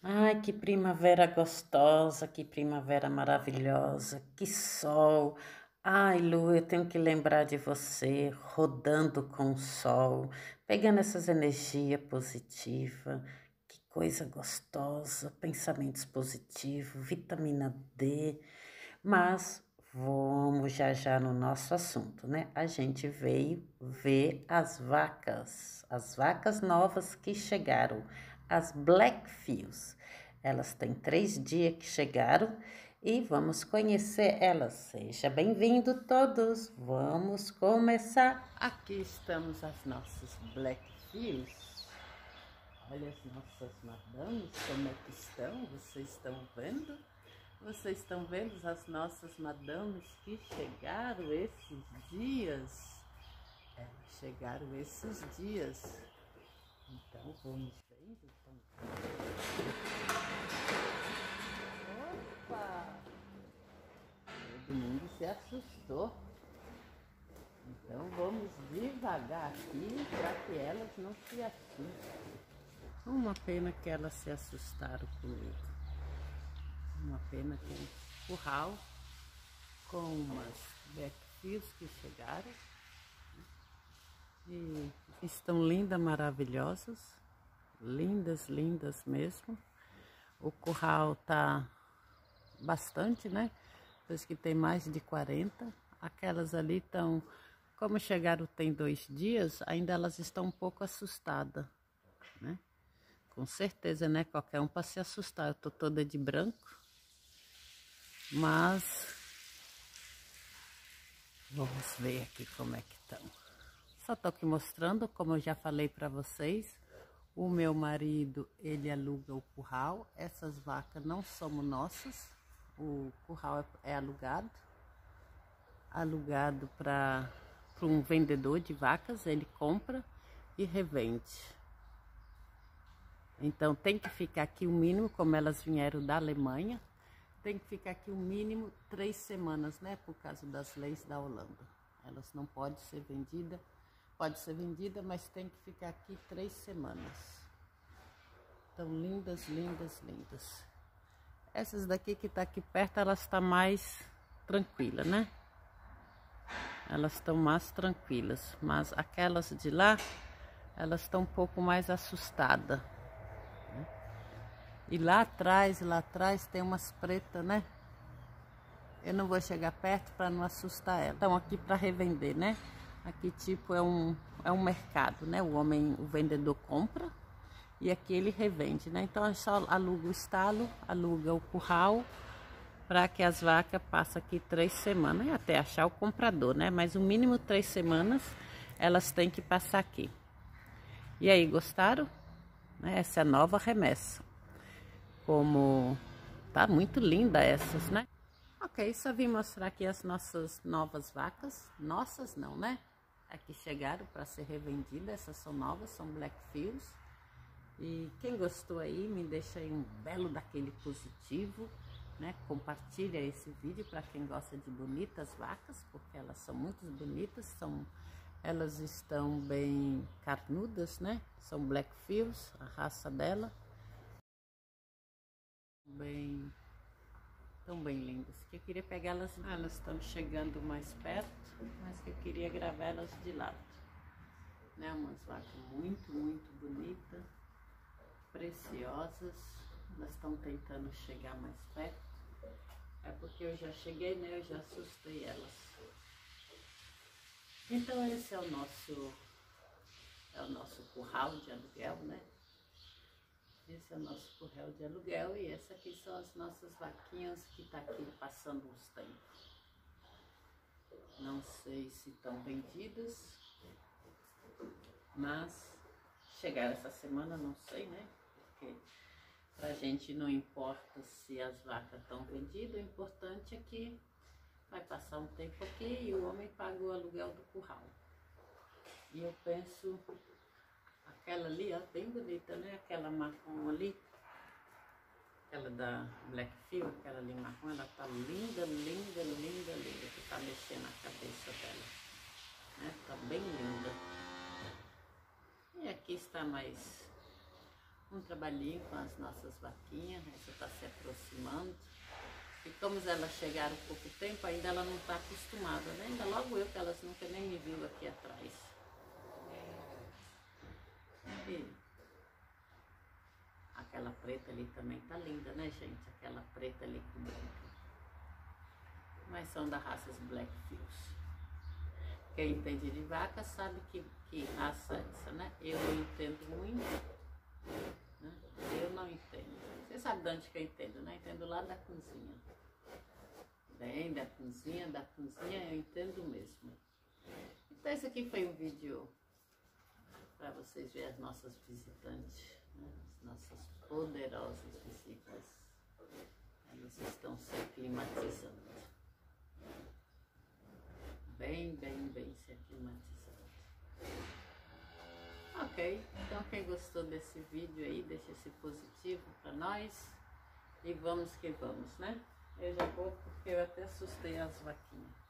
Ai, que primavera gostosa, que primavera maravilhosa, que sol. Ai, Lu, eu tenho que lembrar de você, rodando com o sol, pegando essas energias positivas. Que coisa gostosa, pensamentos positivos, vitamina D. Mas vamos já já no nosso assunto, né? A gente veio ver as vacas novas que chegaram, as Blackfields. Elas têm 3 dias que chegaram e vamos conhecer elas. Seja bem-vindo todos. Vamos começar. Aqui estamos as nossas Blackfields. Olha as nossas madames, como é que estão? Vocês estão vendo? Vocês estão vendo as nossas madames que chegaram esses dias? Elas chegaram esses dias. Então vamos vendo. Opa! Todo mundo se assustou. Então vamos devagar aqui para que elas não se assustem. Uma pena que elas se assustaram comigo. Uma pena que um curral com umas Blackfields que chegaram e estão lindas, maravilhosas, lindas, lindas mesmo. O curral tá bastante, né? Pois que tem mais de 40. Aquelas ali estão, como chegaram tem 2 dias, ainda elas estão um pouco assustadas, né? Com certeza, né? Qualquer um para se assustar. Eu tô toda de branco, mas vamos ver aqui como é que estão. Só tô aqui mostrando, como eu já falei para vocês, o meu marido, ele aluga o curral. Essas vacas não somos nossas. O curral é alugado para um vendedor de vacas, ele compra e revende. Então tem que ficar aqui o mínimo, como elas vieram da Alemanha, tem que ficar aqui o mínimo 3 semanas, né? Por causa das leis da Holanda. Elas não podem ser vendidas, pode ser vendida, mas tem que ficar aqui 3 semanas. Então lindas, lindas, lindas. Essas daqui que tá aqui perto, elas estão mais tranquilas, né? Elas estão mais tranquilas, mas aquelas de lá, elas estão um pouco mais assustadas. E lá atrás tem umas pretas, né? Eu não vou chegar perto para não assustar elas. Estão aqui para revender, né? Aqui tipo é um mercado, né? O vendedor compra e aqui ele revende, né? Então é só aluga o estalo, aluga o curral para que as vacas passem aqui 3 semanas, até achar o comprador, né? Mas o mínimo 3 semanas elas têm que passar aqui. E aí, gostaram? Essa é a nova remessa. Como tá muito linda essas, né? Ok, só vim mostrar aqui as nossas novas vacas. Nossas não, né? Aqui chegaram para ser revendida. Essas são novas, são Blackfields. E quem gostou aí, me deixa aí um belo daquele positivo, né? Compartilha esse vídeo para quem gosta de bonitas vacas, porque elas são muito bonitas, elas estão bem carnudas, né? São Blackfields, a raça dela. Tão bem lindas, que eu queria pegar elas. Elas estão chegando mais perto, mas que eu queria gravar elas de lado, né? Umas vacas muito, muito bonitas, preciosas. Elas estão tentando chegar mais perto. É porque eu já cheguei, né? Eu já assustei elas. Então esse é o nosso curral de aluguel, né? Esse é o nosso curral de aluguel e essa aqui são as nossas vaquinhas que tá aqui passando uns tempos. Não sei se estão vendidas, mas chegaram essa semana, não sei, né? Porque pra gente não importa se as vacas estão vendidas, o importante é que vai passar um tempo aqui e o homem paga o aluguel do curral. E eu penso, aquela ali, ó, bem bonita, né? Aquela marrom ali, aquela da Blackfield, aquela ali marrom, ela tá linda, linda, linda, linda, que tá mexendo a cabeça dela, né? Tá bem linda. E aqui está mais Um trabalhinho com as nossas vaquinhas, essa está se aproximando. E como elas chegaram há pouco tempo, ainda ela não está acostumada, né? Ainda logo eu, que elas nunca nem me viu aqui atrás. E aquela preta ali também tá linda, né, gente? Aquela preta ali com branco. Mas são da raça Blackfills. Quem entende de vaca sabe que raça é essa, né? Eu não entendo muito. Eu não entendo. Você sabe de onde que eu entendo, né? Entendo lá da cozinha. Bem, da cozinha eu entendo mesmo. Então esse aqui foi um vídeo para vocês verem as nossas visitantes, né? As nossas poderosas visitas. Elas estão se aclimatizando. Bem se aclimatizando. Ok, então quem gostou desse vídeo aí, deixa esse positivo para nós e vamos que vamos, né? Eu já vou porque eu até assustei as vaquinhas.